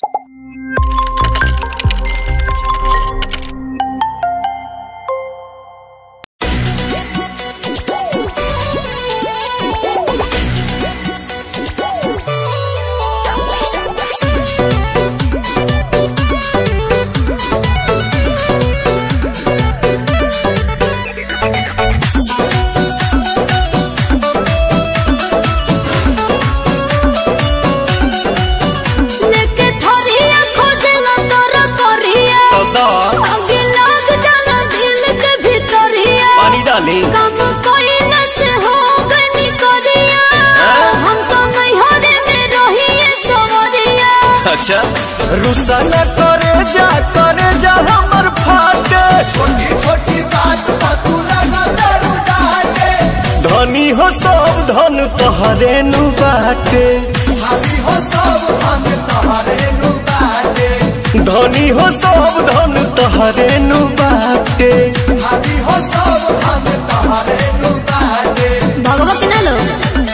अच्छा रुसा न करे जा हमर फाटे छोटी छोटी बात पर तू लगा दारू डाटे धनी हो सब धन तोहरे नु बाटे भाभी हो सब धन तोहरे नु बाटे धनी हो सब धन तोहरे नु बाटे भाभी हो सब धन तोहरे नु बाटे भगवत ना लो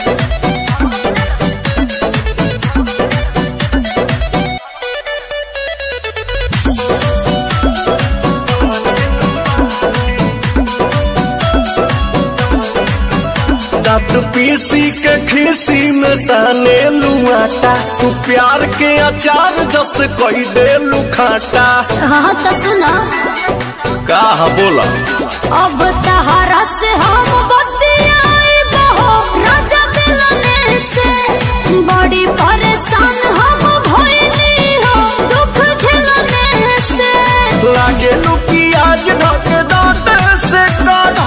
दांत पीसी के खीसी में साने लुआटा तू प्यार के अचार जस कोई दे लुखाटा। हाँ तो सुना का बोला अब तहरा से हम बतियाई बहो राजा मिलने से बड़ी परेशान हम भइली हो दुख झेलने से लागे लू प्याज ढक दांत से काट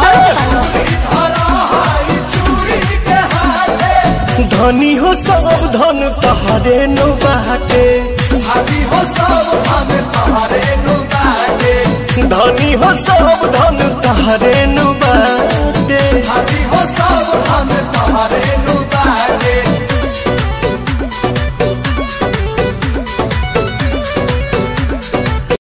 धनी हो सब धन तहरे नु बाटे भाभी हो सब धन तहरे नु बाटे धनी हो सब धन तहरे नु बाटे।